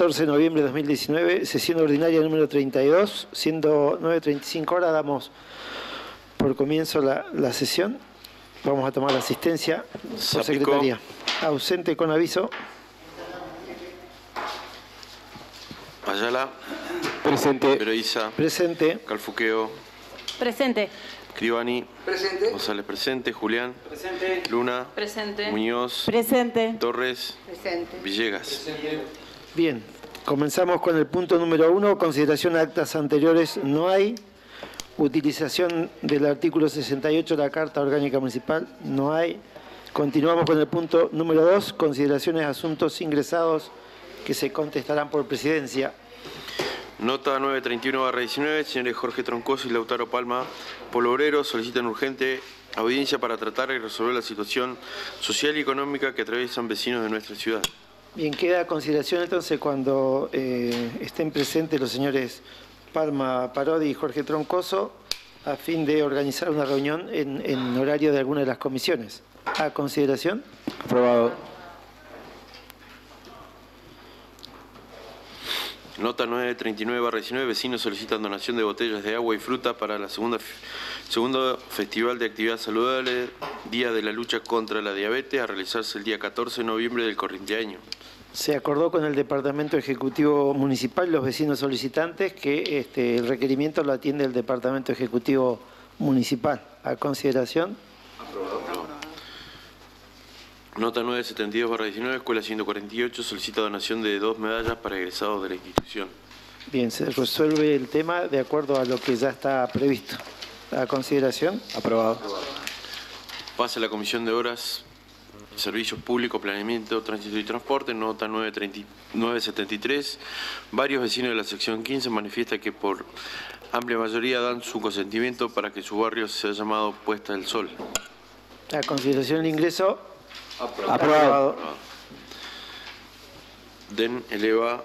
14 de noviembre de 2019, sesión ordinaria número 32, siendo 9:35 horas, damos por comienzo la sesión. Vamos a tomar la asistencia por secretaría. Ausente con aviso. Ayala. Presente. Peroiza. Presente. Calfuqueo. Presente. Cribani. Presente. González presente. Julián. Presente. Luna. Presente. Muñoz. Presente. Torres. Presente. Villegas. Bien, comenzamos con el punto número 1. Consideración de actas anteriores no hay. Utilización del artículo 68 de la Carta Orgánica Municipal no hay. Continuamos con el punto número 2. Consideraciones de asuntos ingresados que se contestarán por presidencia. Nota 931/19, señores Jorge Troncoso y Lautaro Palma, Polo Obrero, solicitan urgente audiencia para tratar y resolver la situación social y económica que atraviesan vecinos de nuestra ciudad. Bien, queda a consideración entonces cuando estén presentes los señores Palma, Parodi y Jorge Troncoso a fin de organizar una reunión en horario de alguna de las comisiones. ¿A consideración? Aprobado. Nota 939/19, vecinos solicitan donación de botellas de agua y fruta para la segundo Festival de Actividad Saludable, Día de la Lucha contra la Diabetes, a realizarse el día 14 de noviembre del corriente año. Se acordó con el Departamento Ejecutivo Municipal, los vecinos solicitantes, que el requerimiento lo atiende el Departamento Ejecutivo Municipal. ¿A consideración? Aprobado. Nota 972/19, Escuela 148, solicita donación de 2 medallas para egresados de la institución. Bien, se resuelve el tema de acuerdo a lo que ya está previsto. ¿A consideración? Aprobado. Pasa a la Comisión de Obras, Servicios Públicos, Planeamiento, Tránsito y Transporte. Nota 973. Varios vecinos de la sección 15 manifiestan que por amplia mayoría dan su consentimiento para que su barrio sea llamado Puesta del Sol. ¿A consideración el ingreso? Aprobado. DEN eleva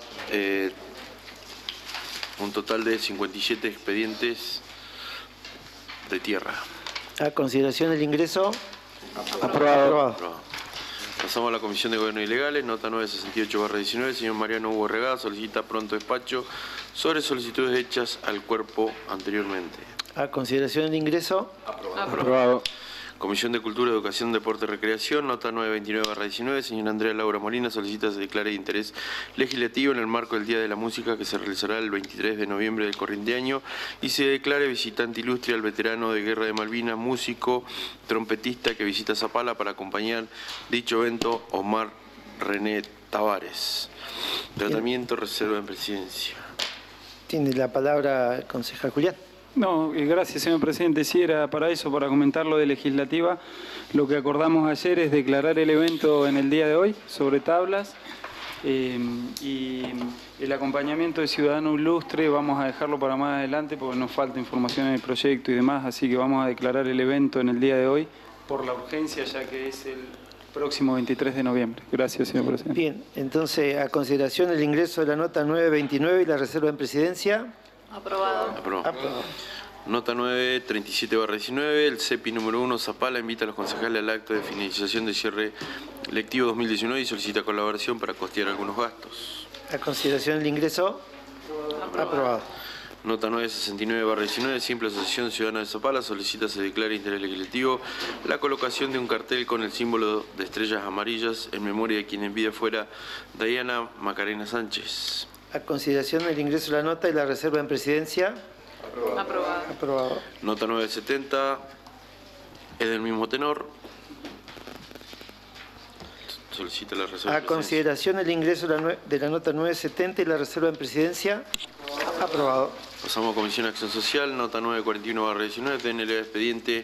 un total de 57 expedientes de tierra. ¿A consideración el ingreso? Aprobado. Pasamos a la Comisión de Gobierno y Legales. Nota 968/19. Señor Mariano Hugo Regada solicita pronto despacho sobre solicitudes hechas al cuerpo anteriormente. ¿A consideración el ingreso? Aprobado. Comisión de Cultura, Educación, Deporte y Recreación. Nota 929/19. Señora Andrea Laura Molina solicita se declare de interés legislativo en el marco del Día de la Música que se realizará el 23 de noviembre del corriente año y se declare visitante ilustre al veterano de Guerra de Malvinas, músico, trompetista que visita Zapala para acompañar dicho evento, Omar René Tavares. Tratamiento, reserva en presidencia. Tiene la palabra el concejal Julián. No, gracias, señor presidente. Sí, era para eso, para comentar lo de legislativa. Lo que acordamos ayer es declarar el evento en el día de hoy sobre tablas y el acompañamiento de Ciudadano Ilustre vamos a dejarlo para más adelante porque nos falta información en el proyecto y demás, así que vamos a declarar el evento en el día de hoy por la urgencia, ya que es el próximo 23 de noviembre. Gracias, señor presidente. Bien, entonces, a consideración el ingreso de la nota 929 y la reserva en presidencia. Aprobado. Aprobado. Nota 937/19, el CEPI número 1, Zapala, invita a los concejales al acto de finalización de cierre lectivo 2019 y solicita colaboración para costear algunos gastos. A consideración el ingreso. Aprobado. Nota 969/19, Simple Asociación Ciudadana de Zapala solicita se declare interés legislativo la colocación de un cartel con el símbolo de estrellas amarillas en memoria de quien en vida fuera Diana Macarena Sánchez. A consideración el ingreso de la nota y la reserva en presidencia. Aprobado. Aprobado. Nota 970 es del mismo tenor. Solicita la reserva. A consideración el ingreso de la nota 970 y la reserva en presidencia. Aprobado. Pasamos a Comisión de Acción Social. Nota 941/19, DNL expediente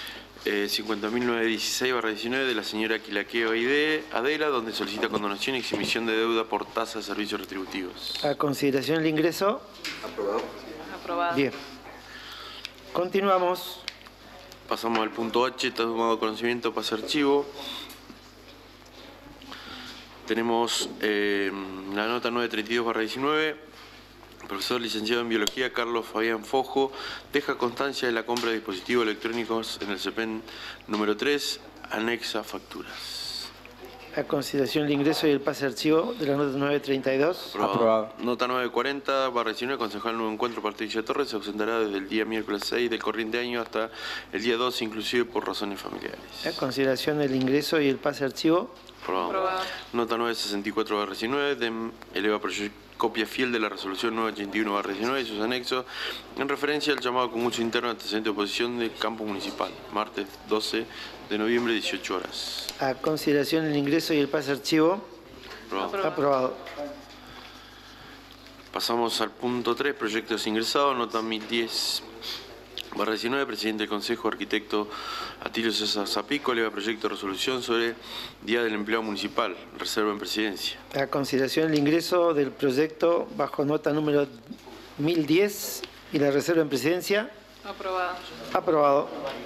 50.916/19 de la señora Quilaqueo Adela, donde solicita condonación y exhibición de deuda por tasa de servicios retributivos. A consideración el ingreso. Aprobado. Bien. Continuamos. Pasamos al punto H, está tomado conocimiento, pase archivo. Tenemos la nota 932/19. Profesor licenciado en Biología Carlos Fabián Fojo deja constancia de la compra de dispositivos electrónicos en el CEPEN número 3, anexa facturas. A consideración el ingreso y el pase de archivo de la nota 932. Aprobado. Nota 940/19, concejal Nuevo Encuentro Patricia Torres se ausentará desde el día miércoles 6 del corriente año hasta el día 12, inclusive por razones familiares. A consideración el ingreso y el pase de archivo. Aprobado. Aprobado. Nota 964/19, eleva copia fiel de la resolución 981/19 y sus anexos en referencia al llamado concurso interno de antecedente de oposición del campo municipal, martes 12 de noviembre, 18 horas. A consideración el ingreso y el pase de archivo. Aprobado. Aprobado. Pasamos al punto 3, proyectos ingresados, nota 1010/19, presidente del Consejo, arquitecto Atilio César Zapico, eleva proyecto de resolución sobre Día del Empleado Municipal, reserva en presidencia. A consideración el ingreso del proyecto bajo nota número 1010 y la reserva en presidencia. Aprobado. Aprobado.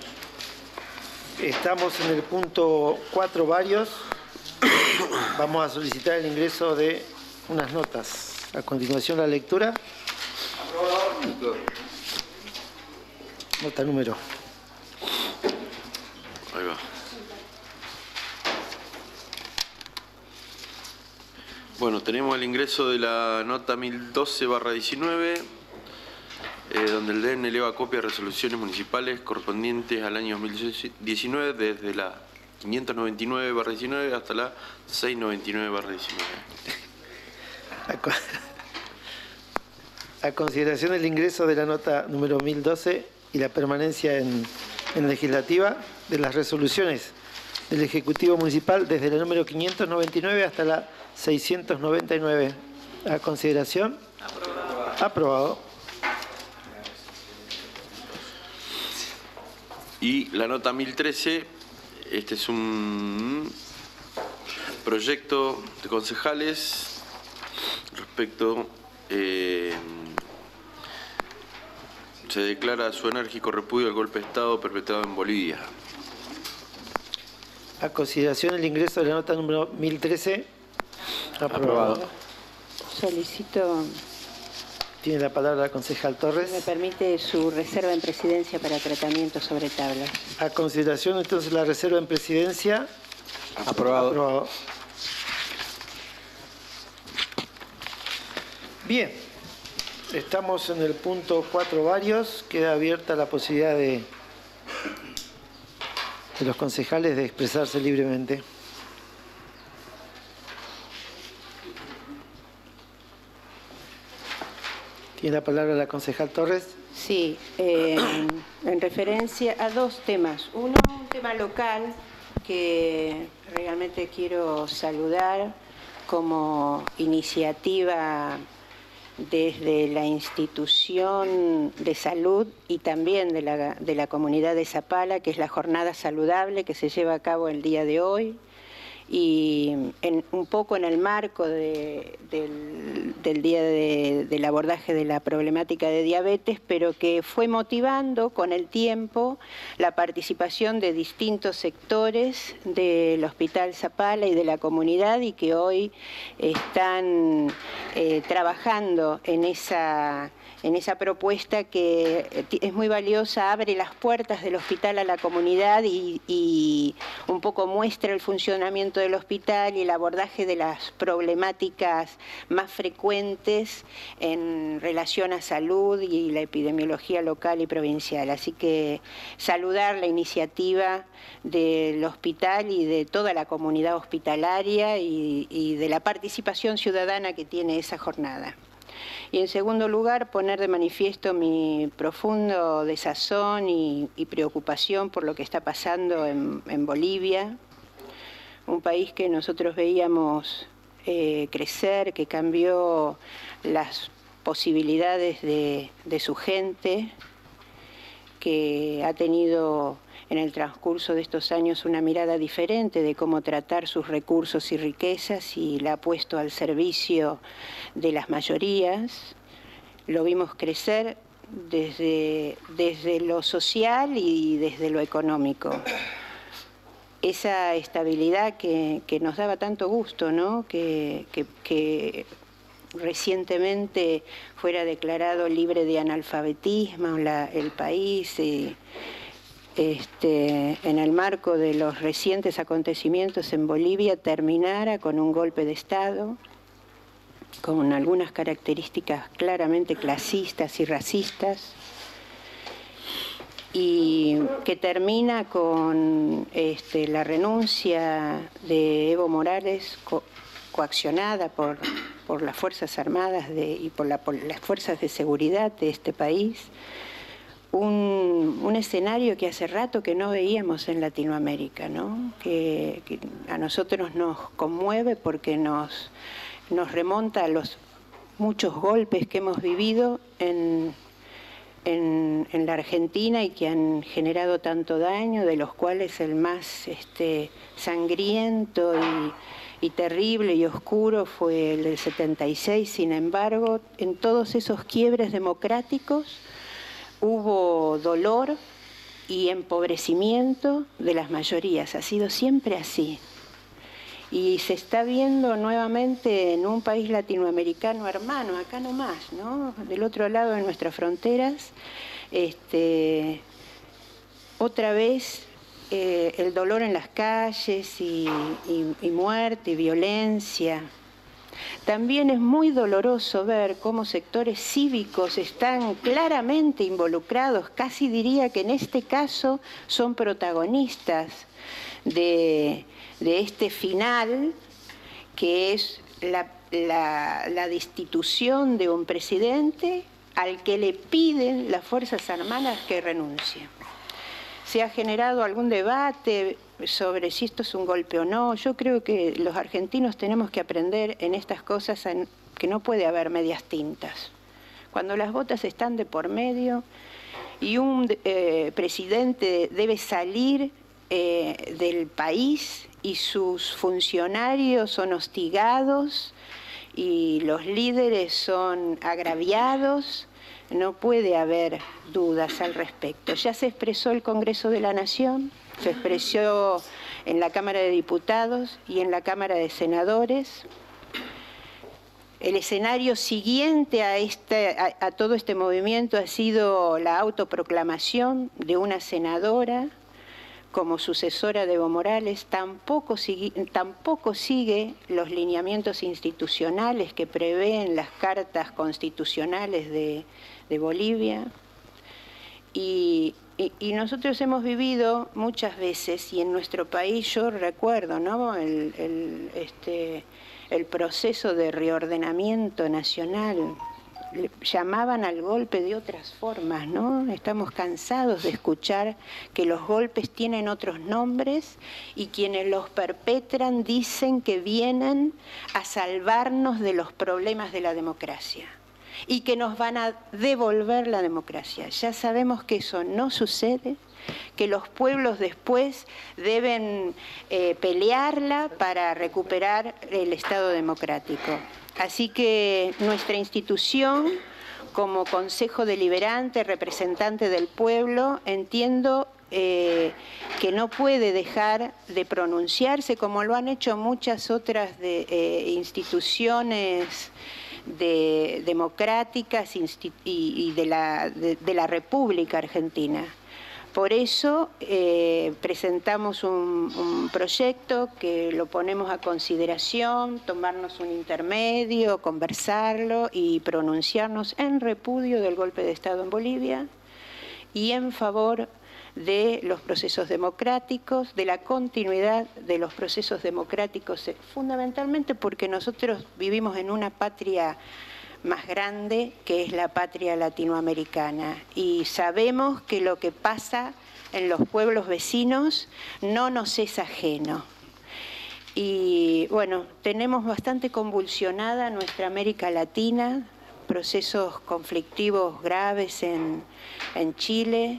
Estamos en el punto 4 varios. Vamos a solicitar el ingreso de unas notas. A continuación la lectura. Nota número. Ahí va. Bueno, tenemos el ingreso de la nota 1012/19, donde el DEN eleva copia de resoluciones municipales correspondientes al año 2019 desde la 599/19 hasta la 699/19. A consideración el ingreso de la nota número 1012 y la permanencia en legislativa de las resoluciones del Ejecutivo Municipal desde la número 599 hasta la 699. A consideración. Aprobado. Aprobado. Y la nota 1013, este es un proyecto de concejales respecto, se declara su enérgico repudio al golpe de Estado perpetrado en Bolivia. A consideración el ingreso de la nota número 1013. Aprobado. Solicito, Tiene la palabra la concejal me Torres. permite, su reserva en presidencia para tratamiento sobre tablas. A consideración entonces la reserva en presidencia. Aprobado. Aprobado. Bien, estamos en el punto 4 varios. Queda abierta la posibilidad de los concejales de expresarse libremente. Tiene la palabra la concejal Torres. Sí, en referencia a dos temas. Uno, un tema local que realmente quiero saludar como iniciativa desde la institución de salud y también de la comunidad de Zapala, que es la jornada saludable que se lleva a cabo el día de hoy. Y un poco en el marco del día del abordaje de la problemática de diabetes, pero que fue motivando con el tiempo la participación de distintos sectores del Hospital Zapala y de la comunidad, y que hoy están trabajando en esa propuesta que es muy valiosa, abre las puertas del hospital a la comunidad y un poco muestra el funcionamiento del hospital y el abordaje de las problemáticas más frecuentes en relación a salud y la epidemiología local y provincial. Así que saludar la iniciativa del hospital y de toda la comunidad hospitalaria y de la participación ciudadana que tiene esa jornada. Y en segundo lugar, poner de manifiesto mi profundo desazón y preocupación por lo que está pasando en Bolivia, un país que nosotros veíamos crecer, que cambió las posibilidades de su gente, que ha tenido en el transcurso de estos años una mirada diferente de cómo tratar sus recursos y riquezas, y la ha puesto al servicio de las mayorías. Lo vimos crecer desde lo social y desde lo económico. Esa estabilidad que nos daba tanto gusto, ¿no? Que recientemente fuera declarado libre de analfabetismo el país, en el marco de los recientes acontecimientos en Bolivia, terminara con un golpe de Estado, con algunas características claramente clasistas y racistas, y que termina con la renuncia de Evo Morales, coaccionada por las Fuerzas Armadas y por las fuerzas de seguridad de este país. Un escenario que hace rato que no veíamos en Latinoamérica, ¿no? Que a nosotros nos conmueve porque nos remonta a los muchos golpes que hemos vivido en la Argentina y que han generado tanto daño, de los cuales el más sangriento y terrible y oscuro fue el del 76. Sin embargo, en todos esos quiebres democráticos hubo dolor y empobrecimiento de las mayorías. Ha sido siempre así. Y se está viendo nuevamente en un país latinoamericano hermano, acá nomás, ¿no? Del otro lado de nuestras fronteras, otra vez el dolor en las calles y muerte y violencia. También es muy doloroso ver cómo sectores cívicos están claramente involucrados, casi diría que en este caso son protagonistas de este final, que es la destitución de un presidente al que le piden las Fuerzas Armadas que renuncie. Se ha generado algún debate sobre si esto es un golpe o no. Yo creo que los argentinos tenemos que aprender en estas cosas que no puede haber medias tintas. Cuando las botas están de por medio y un presidente debe salir del país y sus funcionarios son hostigados y los líderes son agraviados, no puede haber dudas al respecto. Ya se expresó el Congreso de la Nación, se expresó en la Cámara de Diputados y en la Cámara de Senadores. El escenario siguiente a todo este movimiento ha sido la autoproclamación de una senadora como sucesora de Evo Morales. Tampoco sigue los lineamientos institucionales que prevén las cartas constitucionales de Bolivia. Y nosotros hemos vivido muchas veces, y en nuestro país yo recuerdo, ¿no?, el proceso de reordenamiento nacional. Llamaban al golpe de otras formas, ¿no? Estamos cansados de escuchar que los golpes tienen otros nombres y quienes los perpetran dicen que vienen a salvarnos de los problemas de la democracia y que nos van a devolver la democracia. Ya sabemos que eso no sucede, que los pueblos después deben pelearla para recuperar el Estado democrático. Así que nuestra institución, como Consejo Deliberante, representante del pueblo, entiendo que no puede dejar de pronunciarse, como lo han hecho muchas otras instituciones democráticas y de la República Argentina. Por eso presentamos un proyecto que lo ponemos a consideración, tomarnos un intermedio, conversarlo y pronunciarnos en repudio del golpe de Estado en Bolivia y en favor de los procesos democráticos, de la continuidad de los procesos democráticos, fundamentalmente porque nosotros vivimos en una patria más grande, que es la patria latinoamericana, y sabemos que lo que pasa en los pueblos vecinos no nos es ajeno. Y bueno, tenemos bastante convulsionada nuestra América Latina, procesos conflictivos graves en Chile,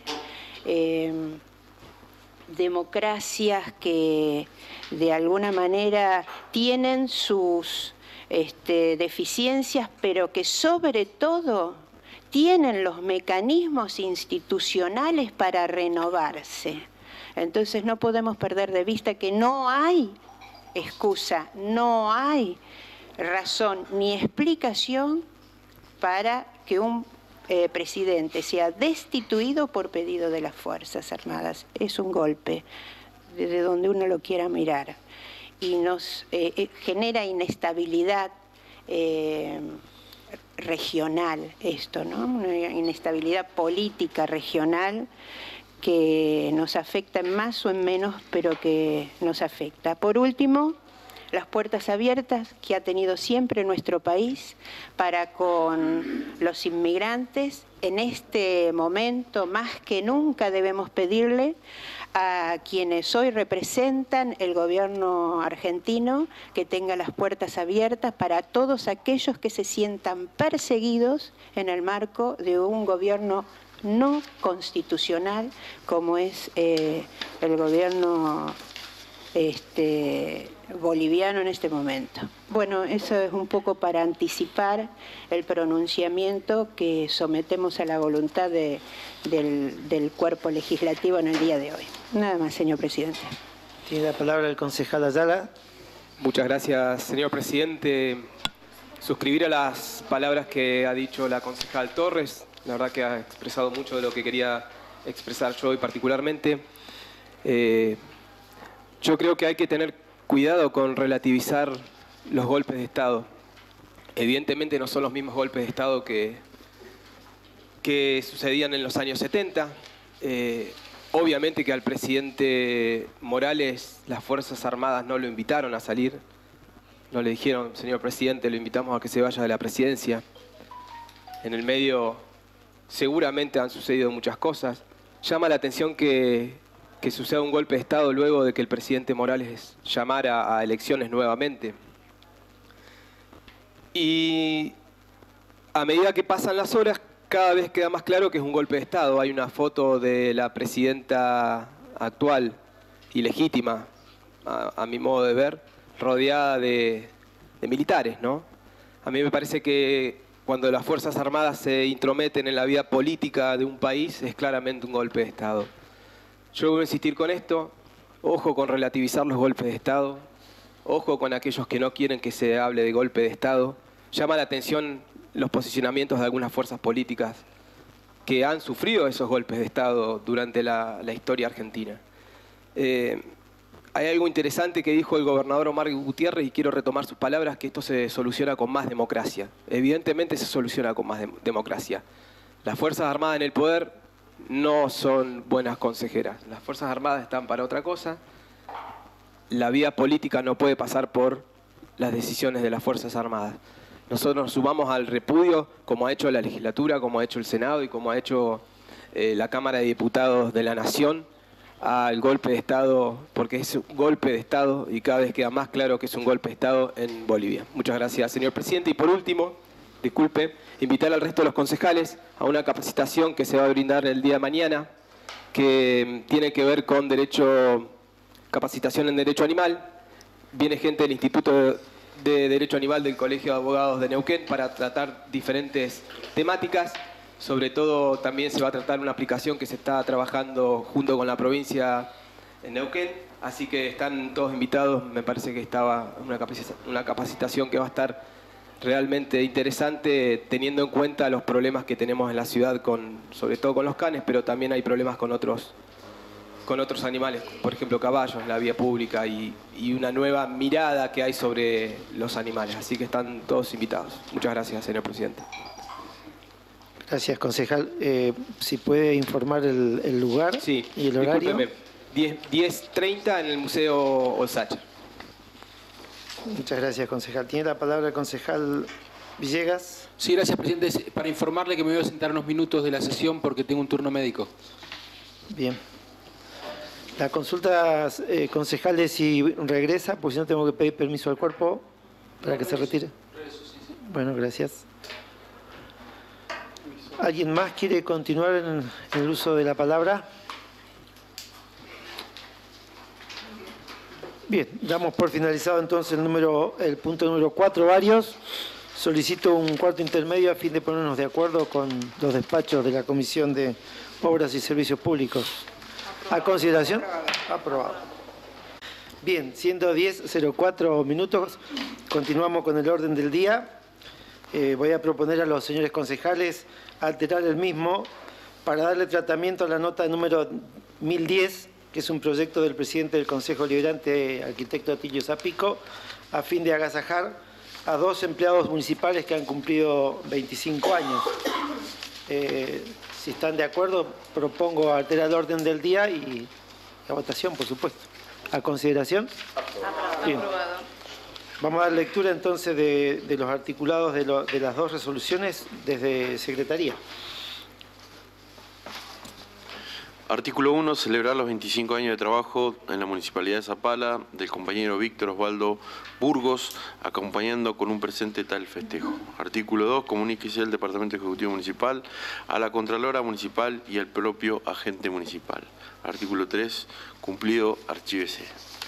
democracias que de alguna manera tienen sus deficiencias, pero que sobre todo tienen los mecanismos institucionales para renovarse. Entonces no podemos perder de vista que no hay excusa, no hay razón ni explicación para que un presidente sea destituido por pedido de las Fuerzas Armadas. Es un golpe, desde donde uno lo quiera mirar. Y nos genera inestabilidad regional esto, ¿no? Una inestabilidad política regional que nos afecta en más o en menos, pero que nos afecta. Por último, las puertas abiertas que ha tenido siempre nuestro país para con los inmigrantes. En este momento, más que nunca, debemos pedirle a quienes hoy representan el gobierno argentino que tenga las puertas abiertas para todos aquellos que se sientan perseguidos en el marco de un gobierno no constitucional como es el gobierno boliviano en este momento. Bueno, eso es un poco para anticipar el pronunciamiento que sometemos a la voluntad del cuerpo legislativo en el día de hoy. Nada más, señor presidente. Tiene la palabra el concejal Ayala. Muchas gracias, señor presidente. Suscribir a las palabras que ha dicho la concejal Torres. La verdad que ha expresado mucho de lo que quería expresar yo hoy particularmente. Yo creo que hay que tener cuidado con relativizar los golpes de Estado. Evidentemente no son los mismos golpes de Estado que sucedían en los años 70. Obviamente que al presidente Morales las Fuerzas Armadas no lo invitaron a salir. No le dijeron, señor presidente, lo invitamos a que se vaya de la presidencia. En el medio seguramente han sucedido muchas cosas. Llama la atención que suceda un golpe de Estado luego de que el presidente Morales llamara a elecciones nuevamente. Y a medida que pasan las horas, cada vez queda más claro que es un golpe de Estado. Hay una foto de la presidenta actual y legítima, a mi modo de ver, rodeada de militares, ¿no? A mí me parece que cuando las Fuerzas Armadas se intrometen en la vida política de un país, es claramente un golpe de Estado. Yo voy a insistir con esto, ojo con relativizar los golpes de Estado, ojo con aquellos que no quieren que se hable de golpe de Estado. Llama la atención los posicionamientos de algunas fuerzas políticas que han sufrido esos golpes de Estado durante la historia argentina. Hay algo interesante que dijo el gobernador Omar Gutiérrez y quiero retomar sus palabras, que esto se soluciona con más democracia. Evidentemente se soluciona con más democracia. Las Fuerzas Armadas en el poder no son buenas consejeras. Las Fuerzas Armadas están para otra cosa. La vida política no puede pasar por las decisiones de las Fuerzas Armadas. Nosotros nos sumamos al repudio, como ha hecho la legislatura, como ha hecho el Senado y como ha hecho la Cámara de Diputados de la Nación, al golpe de Estado, porque es un golpe de Estado y cada vez queda más claro que es un golpe de Estado en Bolivia. Muchas gracias, señor presidente. Y por último, disculpe, invitar al resto de los concejales a una capacitación que se va a brindar el día de mañana, que tiene que ver con capacitación en Derecho Animal. Viene gente del Instituto de Derecho Animal del Colegio de Abogados de Neuquén para tratar diferentes temáticas. Sobre todo también se va a tratar una aplicación que se está trabajando junto con la provincia en Neuquén. Así que están todos invitados. Me parece que estaba una capacitación que va a estar realmente interesante, teniendo en cuenta los problemas que tenemos en la ciudad, sobre todo con los canes, pero también hay problemas con otros animales, por ejemplo caballos en la vía pública y una nueva mirada que hay sobre los animales. Así que están todos invitados. Muchas gracias, señor presidente. Gracias, concejal. Si puede informar el lugar y el horario. Discúlpeme, 10:30 en el Museo Olsacher. Muchas gracias, concejal. Tiene la palabra el concejal Villegas. Sí, gracias, presidente. Para informarle que me voy a sentar unos minutos de la sesión porque tengo un turno médico. Bien. La consulta concejal es si regresa, pues si no tengo que pedir permiso al cuerpo para que se retire. Bueno, gracias. ¿Alguien más quiere continuar en el uso de la palabra? Bien, damos por finalizado entonces el punto número 4, varios. Solicito un cuarto intermedio a fin de ponernos de acuerdo con los despachos de la Comisión de Obras y Servicios Públicos. ¿A consideración? Aprobado. Bien, siendo 10:04 minutos, continuamos con el orden del día. voy a proponer a los señores concejales alterar el mismo para darle tratamiento a la nota número 1010, que es un proyecto del presidente del Consejo Liberante, arquitecto Atilio Zapico, a fin de agasajar a 2 empleados municipales que han cumplido 25 años. Si están de acuerdo, propongo alterar el orden del día y la votación, por supuesto. ¿A consideración? Bien. Vamos a dar lectura entonces de los articulados de las 2 resoluciones desde Secretaría. Artículo 1. Celebrar los 25 años de trabajo en la Municipalidad de Zapala del compañero Víctor Osvaldo Burgos, acompañando con un presente tal festejo. Artículo 2. Comuníquese al Departamento Ejecutivo Municipal, a la Contralora Municipal y al propio agente municipal. Artículo 3. Cumplido, archívese.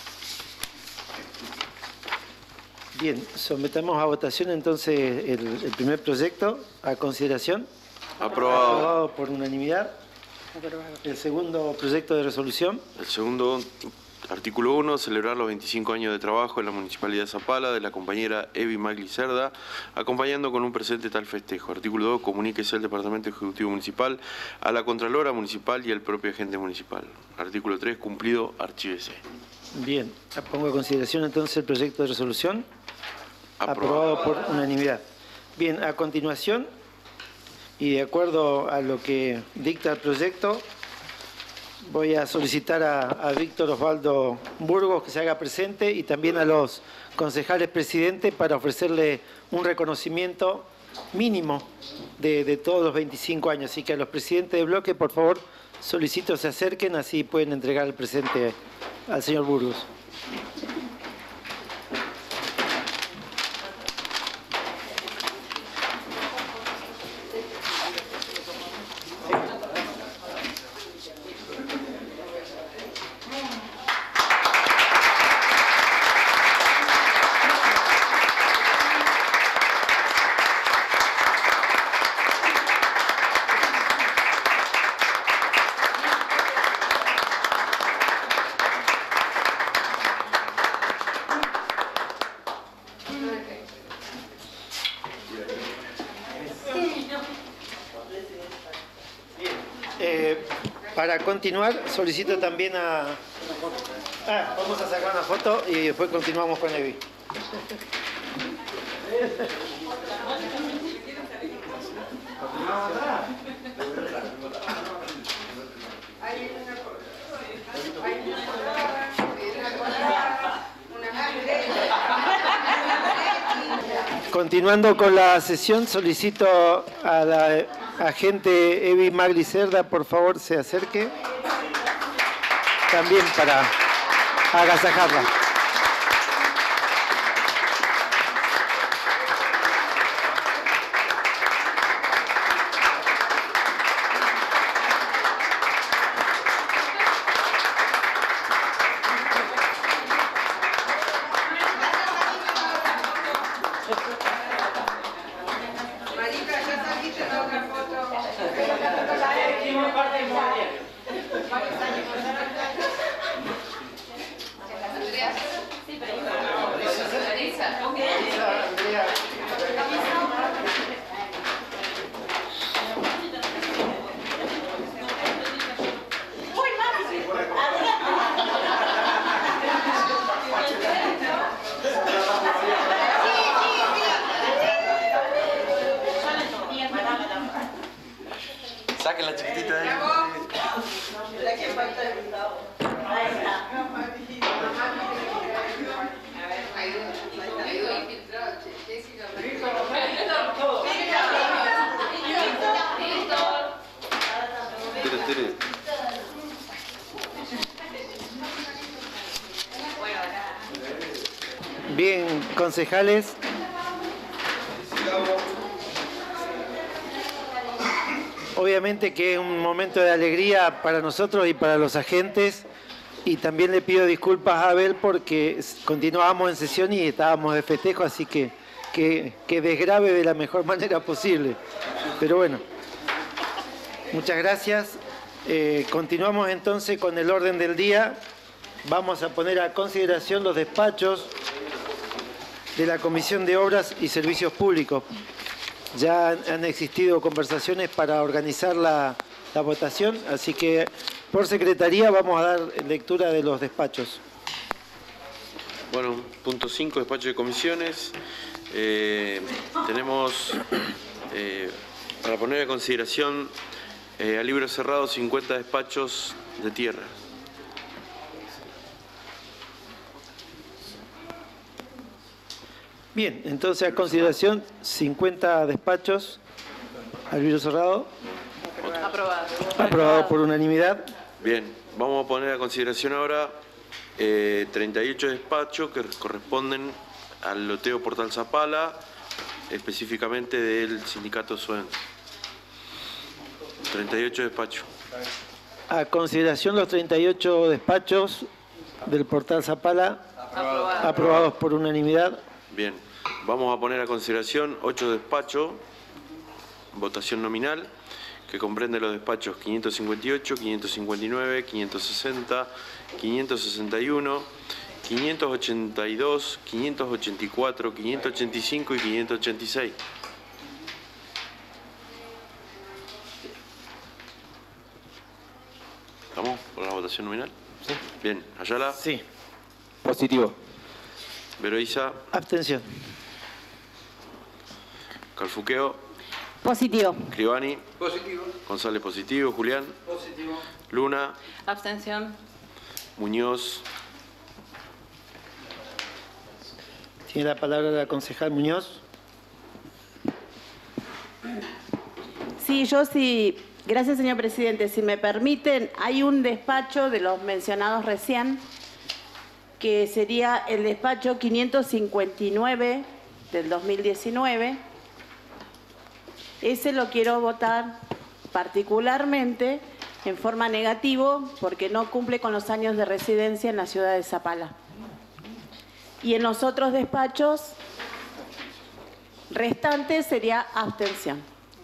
Bien, sometamos a votación entonces el primer proyecto a consideración. Aprobado. Aprobado por unanimidad. El segundo proyecto de resolución. El segundo, artículo 1, celebrar los 25 años de trabajo en la Municipalidad de Zapala de la compañera Evi Magli Cerda, acompañando con un presente tal festejo. Artículo 2, comuníquese al Departamento Ejecutivo Municipal, a la Contralora Municipal y al propio agente municipal. Artículo 3, cumplido, archívese. Bien, pongo a consideración entonces el proyecto de resolución. Aprobado. Aprobado por unanimidad. Bien, a continuación, y de acuerdo a lo que dicta el proyecto, voy a solicitar a Víctor Osvaldo Burgos que se haga presente y también a los concejales presidentes para ofrecerle un reconocimiento mínimo de todos los 25 años. Así que a los presidentes de bloque, por favor, solicito se acerquen, así pueden entregar el presente al señor Burgos. Para continuar, solicito también a... vamos a sacar una foto y después continuamos con Evi. Continuando con la sesión, solicito a la agente Evi Magli Cerda, por favor, se acerque. También para agasajarla. Saquen la chiquitita de ahí. Bien, concejales. Obviamente que es un momento de alegría para nosotros y para los agentes, y también le pido disculpas a Abel porque continuábamos en sesión y estábamos de festejo, así que desgrabe de la mejor manera posible. Pero bueno, muchas gracias. Continuamos entonces con el orden del día. Vamos a poner a consideración los despachos de la Comisión de Obras y Servicios Públicos. Ya han existido conversaciones para organizar la votación, así que por secretaría vamos a dar lectura de los despachos. Bueno, punto 5, despacho de comisiones. Tenemos para poner a consideración a libro cerrado 50 despachos de tierra. Bien, entonces a consideración 50 despachos al libro cerrado. Aprobado. Aprobado por unanimidad. Bien, vamos a poner a consideración ahora 38 despachos que corresponden al loteo Portal Zapala, específicamente del sindicato SUEN. 38 despachos. A consideración los 38 despachos del Portal Zapala, aprobados por unanimidad. Bien, vamos a poner a consideración 8 despachos, votación nominal, que comprende los despachos 558, 559, 560, 561, 582, 584, 585 y 586. ¿Estamos por la votación nominal? Sí. Bien, Ayala. Sí. Positivo. Veroiza. Abstención. Calfuqueo. Positivo. Cribani. Positivo. González positivo. Julián. Positivo. Luna. Abstención. Muñoz. Tiene la palabra la concejal Muñoz. Sí, yo sí. Gracias, señor presidente. Si me permiten, hay un despacho de los mencionados recién, que sería el despacho 559 del 2019. Ese lo quiero votar particularmente en forma negativo porque no cumple con los años de residencia en la ciudad de Zapala. Y en los otros despachos restantes sería abstención.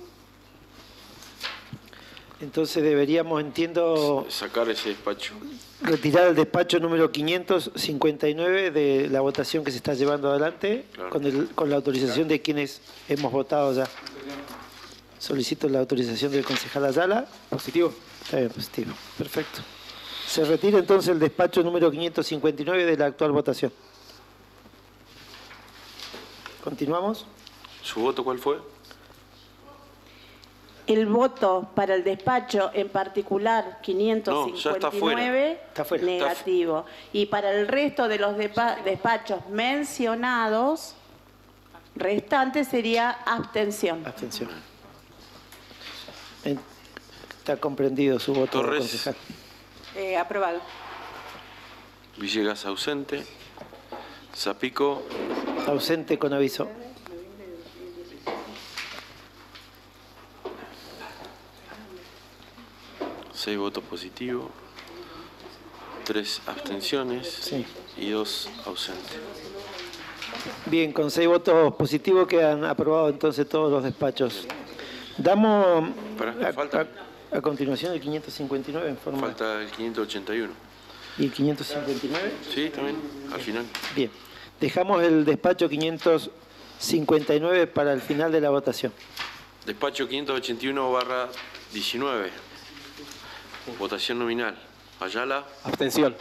Entonces deberíamos, entiendo, Sacar ese despacho. retirar el despacho número 559 de la votación que se está llevando adelante, Claro. con la autorización de quienes hemos votado ya. Solicito la autorización del concejal Ayala. Positivo. Está bien, positivo. Perfecto. Se retira entonces el despacho número 559 de la actual votación. ¿Continuamos? ¿Su voto cuál fue? El voto para el despacho en particular 559 Está fuera. negativo. Y para el resto de los despachos mencionados restantes sería abstención. Abstención. Está comprendido su voto, Torres. concejal. Aprobado. Villegas ausente. Zapico. Ausente con aviso. Seis votos positivos. 3 abstenciones. Sí. Y 2 ausentes. Bien, con 6 votos positivos quedan aprobados entonces todos los despachos. Damos Espera, falta. a continuación el 559 en forma... Falta el 581. ¿Y el 559? Sí, también, al final. Bien. Dejamos el despacho 559 para el final de la votación. Despacho 581/19. Votación nominal. Ayala. Abstención.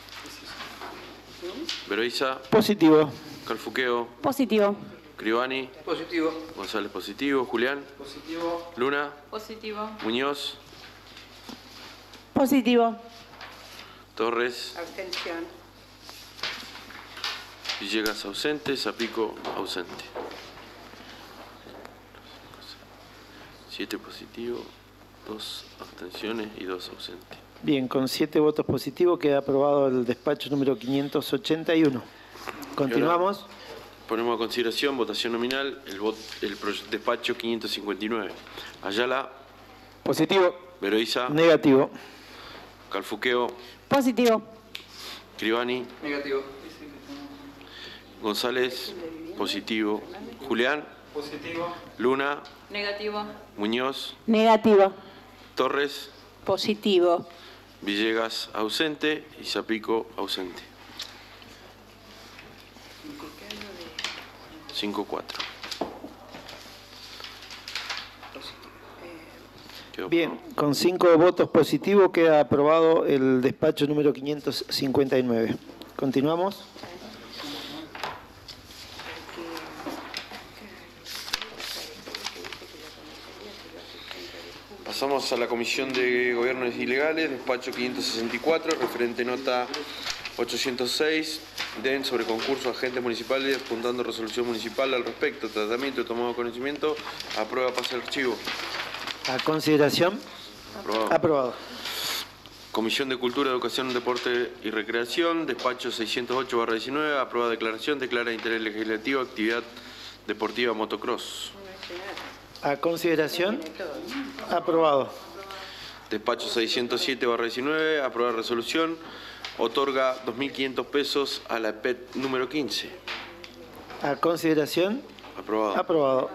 Veroiza. Positivo. Calfuqueo. Positivo. Cribani. Positivo. González positivo. Julián. Positivo. Luna. Positivo. Muñoz. Positivo. Torres. Abstención. Villegas ausente. Zapico ausente. 7 positivos, 2 abstenciones y 2 ausentes. Bien, con 7 votos positivos queda aprobado el despacho número 581. Continuamos. Ponemos a consideración, votación nominal, el despacho 559. Ayala. Positivo. Veroiza. Negativo. Calfuqueo. Positivo. Cribani. Negativo. González. Positivo. Julián. Positivo. Luna. Negativo. Muñoz. Negativo. Torres. Positivo. Villegas ausente y Zapico ausente. 5-4. Bien, con 5 votos positivos queda aprobado el despacho número 559. Continuamos. Pasamos a la Comisión de Gobiernos Ilegales, despacho 564, referente nota 806, DEN sobre concurso a agentes municipales, apuntando resolución municipal al respecto, tratamiento tomado conocimiento, aprueba, pasa el archivo. A consideración. Aprobado. Aprobado. Comisión de Cultura, Educación, Deporte y Recreación, despacho 608/19, aprueba declaración, declara de interés legislativo, actividad deportiva motocross. A consideración. Aprobado. Despacho 607/19, aprueba resolución, otorga 2.500 pesos a la PET número 15. A consideración. Aprobado. Aprobado.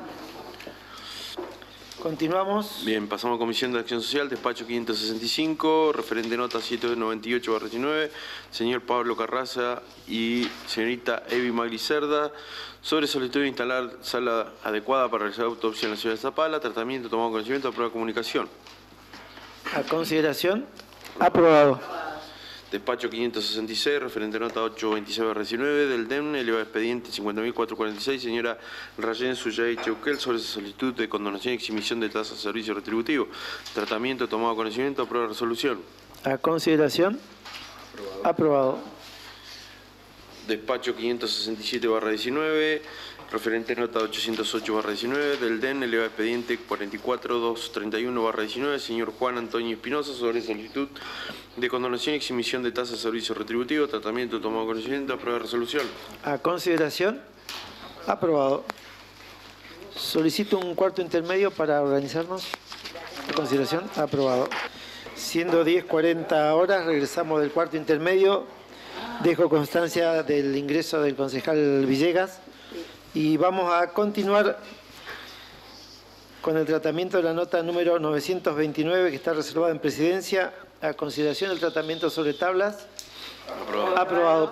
Continuamos. Bien, pasamos a Comisión de Acción Social, despacho 565, referente nota 798/19, señor Pablo Carraza y señorita Evi Maglicerda, sobre solicitud de instalar sala adecuada para realizar autopsia en la ciudad de Zapala, tratamiento tomado conocimiento, aprueba comunicación. A consideración. Aprobado. Despacho 566, referente nota 826/19 del DEN, eleva expediente 50.446, señora Rayen Suyay Cheuquel, sobre solicitud de condonación y exhibición de tasa de servicio retributivo. Tratamiento tomado conocimiento, aprueba resolución. A consideración. Aprobado. Despacho 567/19, referente nota 808/19 del DEN, eleva expediente 44231/19, señor Juan Antonio Espinosa, sobre solicitud de condonación y exhibición de tasa de servicio retributivo, tratamiento tomado conocimiento, aprueba resolución. A consideración. Aprobado. Solicito un cuarto intermedio para organizarnos. A consideración. Aprobado. Siendo 10:40 horas, regresamos del cuarto intermedio. Dejo constancia del ingreso del concejal Villegas y vamos a continuar con el tratamiento de la nota número 929 que está reservada en presidencia. A consideración del tratamiento sobre tablas. Aprobado. Aprobado.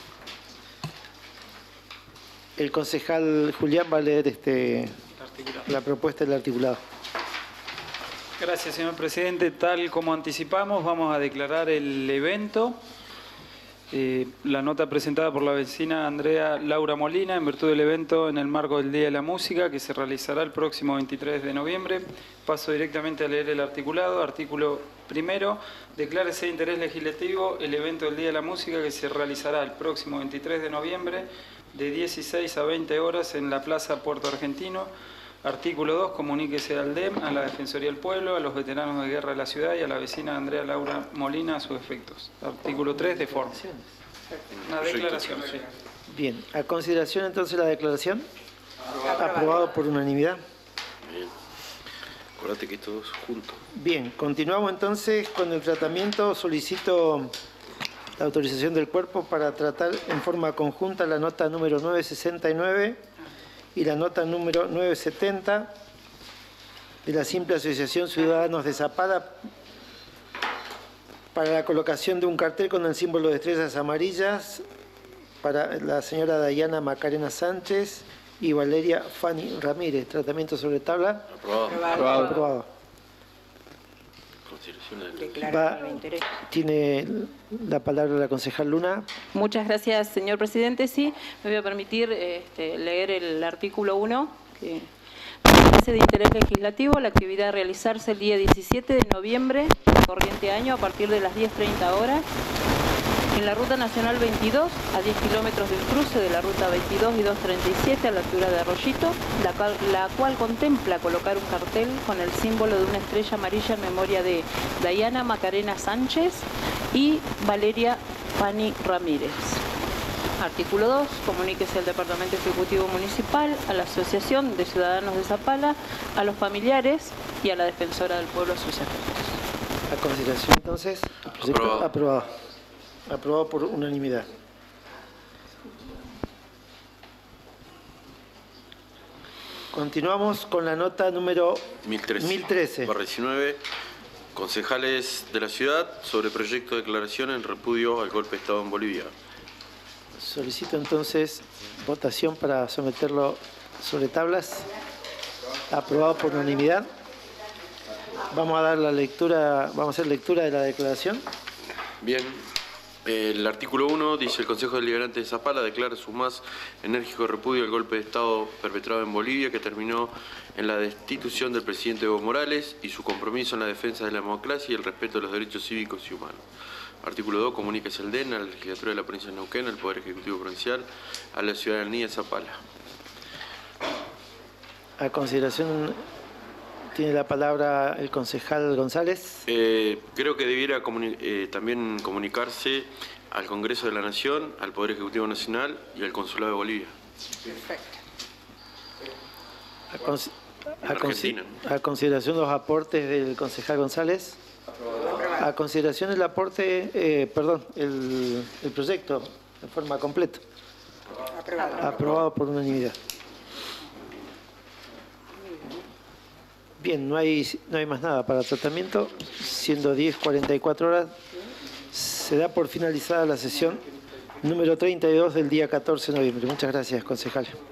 El concejal Julián va a leer la propuesta del articulado. Gracias, señor presidente. Tal como anticipamos, vamos a declarar el evento. La nota presentada por la vecina Andrea Laura Molina en virtud del evento en el marco del Día de la Música que se realizará el próximo 23 de noviembre. Paso directamente a leer el articulado. Artículo primero. Declárese de interés legislativo el evento del Día de la Música que se realizará el próximo 23 de noviembre de 16 a 20 horas en la Plaza Puerto Argentino. Artículo 2. Comuníquese al DEM, a la Defensoría del Pueblo, a los veteranos de guerra de la ciudad y a la vecina Andrea Laura Molina a sus efectos. Artículo 3. De forma. Una declaración. Sí. Bien. A consideración entonces la declaración. Aprobado por unanimidad. Bien. Acuérdate que todos juntos. Bien. Continuamos entonces con el tratamiento. Solicito la autorización del cuerpo para tratar en forma conjunta la nota número 969 y la nota número 970 de la simple Asociación Ciudadanos de Zapala para la colocación de un cartel con el símbolo de estrellas amarillas para la señora Dayana Macarena Sánchez y Valeria Fanny Ramírez. Tratamiento sobre tabla. Aprobado. Aprobado. Declaración de interés. Tiene la palabra la concejal Luna. Muchas gracias, señor presidente. Sí, me voy a permitir leer el artículo 1, que dice de interés legislativo la actividad a realizarse el día 17 de noviembre del corriente año a partir de las 10:30 horas en la Ruta Nacional 22, a 10 kilómetros del cruce de la Ruta 22 y 237 a la altura de Arroyito, la cual contempla colocar un cartel con el símbolo de una estrella amarilla en memoria de Dayana Macarena Sánchez y Valeria Fanny Ramírez. Artículo 2. Comuníquese al Departamento Ejecutivo Municipal, a la Asociación de Ciudadanos de Zapala, a los familiares y a la Defensora del Pueblo a sus efectos. A consideración entonces. Aprobado. Aprobado. Aprobado por unanimidad. Continuamos con la nota número 1013. /19, concejales de la ciudad sobre proyecto de declaración en repudio al golpe de Estado en Bolivia. Solicito entonces votación para someterlo sobre tablas. Aprobado por unanimidad. Vamos a dar la lectura, vamos a hacer lectura de la declaración. Bien. El artículo 1 dice: el Consejo Deliberante de Zapala declara su más enérgico repudio al golpe de Estado perpetrado en Bolivia, que terminó en la destitución del presidente Evo Morales, y su compromiso en la defensa de la democracia y el respeto de los derechos cívicos y humanos. Artículo 2. Comunica el DEN a la Legislatura de la Provincia de Neuquén, al Poder Ejecutivo Provincial, a la ciudadanía de Zapala. A consideración, tiene la palabra el concejal González. Creo que debiera también comunicarse al Congreso de la Nación, al Poder Ejecutivo Nacional y al Consulado de Bolivia. Perfecto. A consideración los aportes del concejal González. A consideración el aporte, el proyecto en forma completa. Aprobado por unanimidad. Bien, no hay más nada para tratamiento. Siendo 10:44 horas, se da por finalizada la sesión número 32 del día 14 de noviembre. Muchas gracias, concejales.